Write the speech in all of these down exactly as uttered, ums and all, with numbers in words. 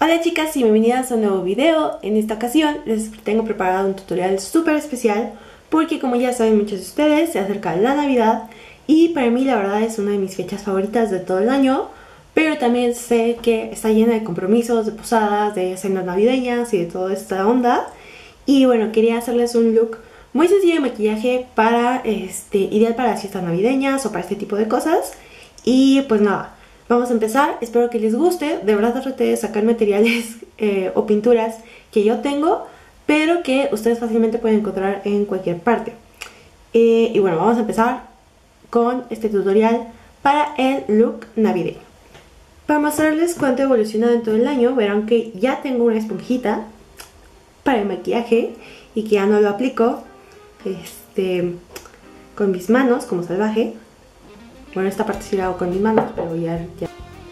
Hola chicas y bienvenidas a un nuevo video. En esta ocasión les tengo preparado un tutorial súper especial porque, como ya saben muchos de ustedes, se acerca la Navidad y para mí la verdad es una de mis fechas favoritas de todo el año, pero también sé que está llena de compromisos, de posadas, de cenas navideñas y de toda esta onda. Y bueno, quería hacerles un look muy sencillo de maquillaje para este ideal para las fiestas navideñas o para este tipo de cosas. Y pues nada, vamos a empezar. Espero que les guste. De verdad traté de sacar materiales eh, o pinturas que yo tengo, pero que ustedes fácilmente pueden encontrar en cualquier parte. Eh, y bueno, vamos a empezar con este tutorial para el look navideño. Para mostrarles cuánto he evolucionado en todo el año, verán que ya tengo una esponjita para el maquillaje y que ya no lo aplico este, con mis manos como salvaje. Bueno, esta parte sí la hago con mis manos, pero ya, ya.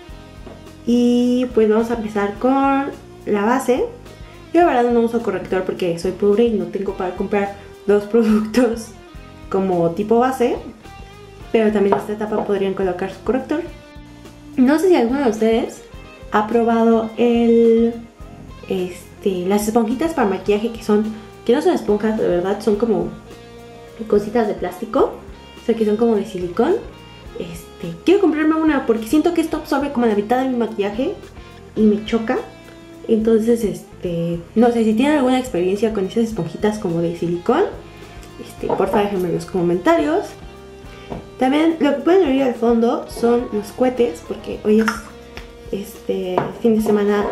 Y pues vamos a empezar con la base. Yo la verdad no uso corrector porque soy pobre y no tengo para comprar dos productos como tipo base, pero también en esta etapa podrían colocar su corrector. No sé si alguno de ustedes ha probado el, este, las esponjitas para maquillaje que son, que no son esponjas, de verdad, son como cositas de plástico, o sea que son como de silicón. Este, quiero comprarme una porque siento que esto absorbe como la mitad de mi maquillaje y me choca. Entonces, este, no sé si tienen alguna experiencia con esas esponjitas como de silicón. Este, porfa déjenme en los comentarios. También lo que pueden oír al fondo son los cohetes, porque hoy es este fin de semana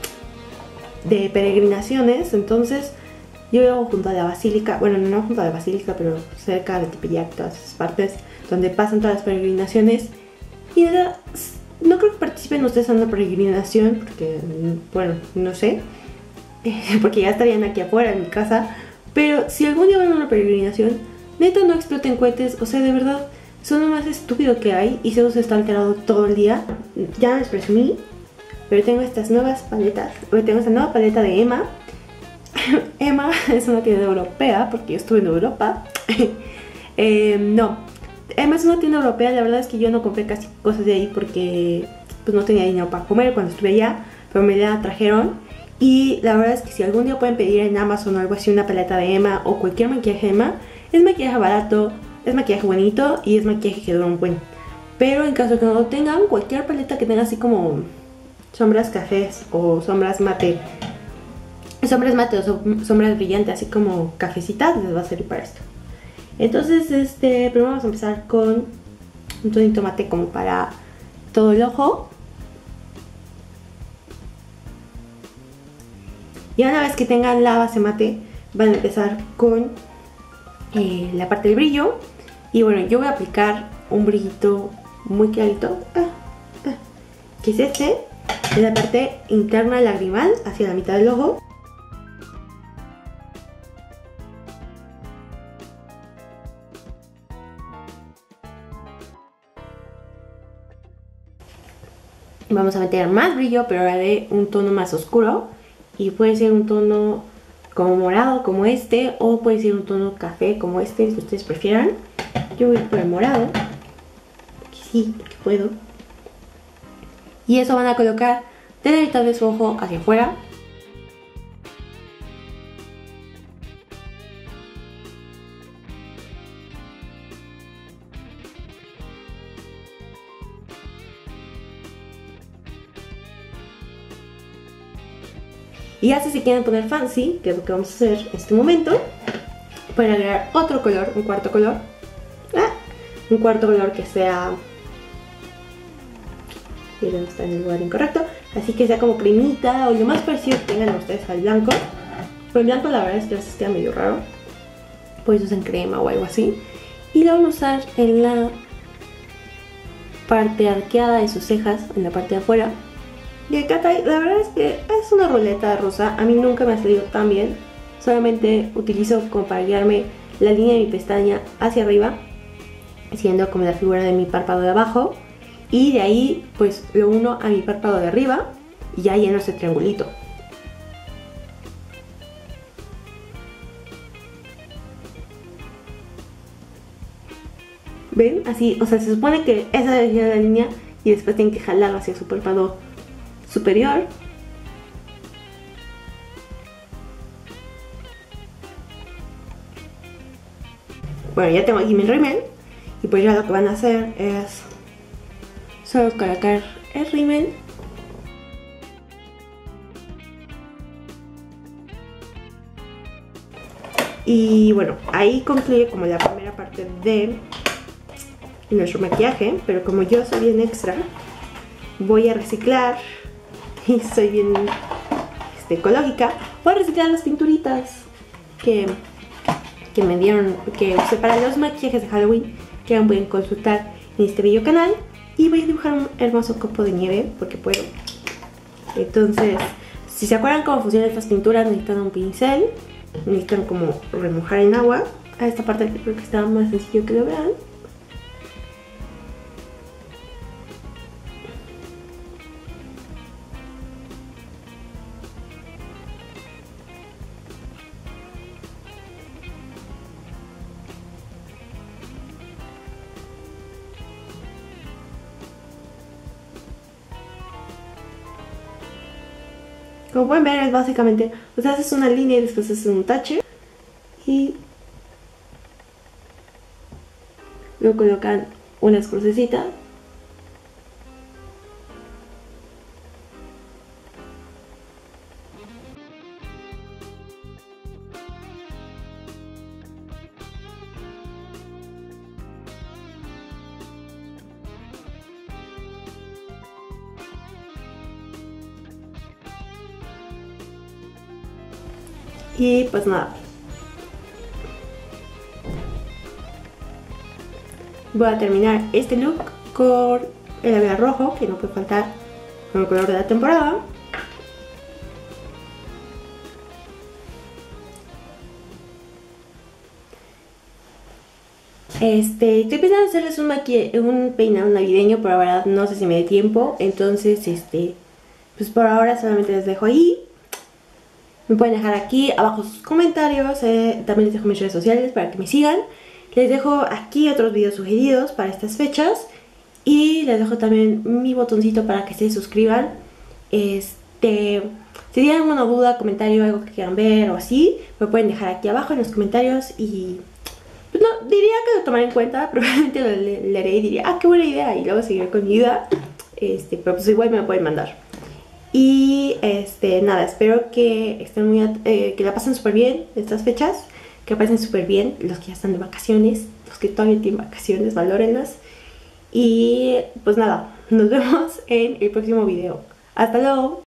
de peregrinaciones. Entonces yo vivo junto a la basílica, bueno, no junto a la basílica, pero cerca de Tepeyac, todas esas partes donde pasan todas las peregrinaciones. Y era, no creo que participen ustedes en una peregrinación, porque, bueno, no sé, porque ya estarían aquí afuera en mi casa. Pero si algún día van a una peregrinación, neta no exploten cohetes, o sea, de verdad, son lo más estúpido que hay y Zeus está alterado todo el día. Ya les presumí, pero tengo estas nuevas paletas, tengo esta nueva paleta de Emma. Emma es una tienda europea, porque yo estuve en Europa. eh, no, Emma es una tienda europea. La verdad es que yo no compré casi cosas de ahí porque pues no tenía dinero para comer cuando estuve allá, pero me la trajeron. Y la verdad es que si algún día pueden pedir en Amazon o algo así una paleta de Emma o cualquier maquillaje de Emma, es maquillaje barato, es maquillaje bonito y es maquillaje que dura un buen. Pero en caso de que no lo tengan, cualquier paleta que tenga así como sombras cafés o sombras mate, sombras mate o sombras brillantes, así como cafecitas, les va a servir para esto. Entonces, este, primero vamos a empezar con un tonito mate como para todo el ojo. Y una vez que tengan la base mate, van a empezar con eh, la parte del brillo. Y bueno, yo voy a aplicar un brillito muy clarito, ah, ah, que es este, en la parte interna lagrimal, hacia la mitad del ojo. Vamos a meter más brillo, pero ahora de un tono más oscuro. Y puede ser un tono como morado, como este, o puede ser un tono café, como este, si ustedes prefieran. Yo voy por el morado, porque sí, porque puedo. Y eso van a colocar de la mitad de su ojo hacia afuera. Y ya si se quieren poner fancy, que es lo que vamos a hacer en este momento, pueden agregar otro color, un cuarto color. Ah, un cuarto color que sea... Miren, está en el lugar incorrecto. Así que sea como cremita o lo más parecido que tengan ustedes al blanco. Pero el blanco la verdad es que a veces queda medio raro. Pues usen crema o algo así. Y lo vamos a usar en la parte arqueada de sus cejas, en la parte de afuera. Y acá la verdad es que es una ruleta rosa. A mí nunca me ha salido tan bien. Solamente utilizo como para guiarme la línea de mi pestaña hacia arriba, siendo como la figura de mi párpado de abajo. Y de ahí pues lo uno a mi párpado de arriba y ya lleno ese triangulito. ¿Ven? Así, o sea, se supone que esa es la línea y después tienen que jalarlo hacia su párpado superior. bueno, ya tengo aquí mi rímel. Y pues ya lo que van a hacer es solo colocar el rímel. Y bueno, ahí concluye como la primera parte de nuestro maquillaje. Pero como yo soy bien extra, voy a reciclar. Y soy bien este, ecológica. Voy a reciclar las pinturitas que, que me dieron, que usé para los maquillajes de Halloween, que pueden consultar en este bello canal. Y voy a dibujar un hermoso copo de nieve, porque puedo. Entonces, si se acuerdan cómo funcionan estas pinturas, necesitan un pincel, necesitan como remojar en agua. A esta parte creo que está más sencillo que lo vean. Como pueden ver, es básicamente, o sea, haces una línea y después haces un tache y luego colocan unas crucecitas. Y pues nada, voy a terminar este look con el labial rojo, que no puede faltar con el color de la temporada. Este, estoy pensando hacerles un, un peinado navideño, pero la verdad no sé si me dé tiempo. Entonces, este, pues por ahora solamente les dejo ahí. Me pueden dejar aquí abajo sus comentarios, eh, también les dejo mis redes sociales para que me sigan. Les dejo aquí otros videos sugeridos para estas fechas. Y les dejo también mi botoncito para que se suscriban. Este, si tienen alguna duda, comentario, algo que quieran ver o así, me pueden dejar aquí abajo en los comentarios. Y pues no, diría que lo tomaré en cuenta. Probablemente lo le leeré y diría, ah, qué buena idea, y luego seguiré con mi vida. Este, pero pues igual me lo pueden mandar. Y este, nada, espero que estén muy eh, que la pasen súper bien estas fechas, que pasen súper bien los que ya están de vacaciones, los que todavía tienen vacaciones, valórenlas. Y pues nada, nos vemos en el próximo video. Hasta luego.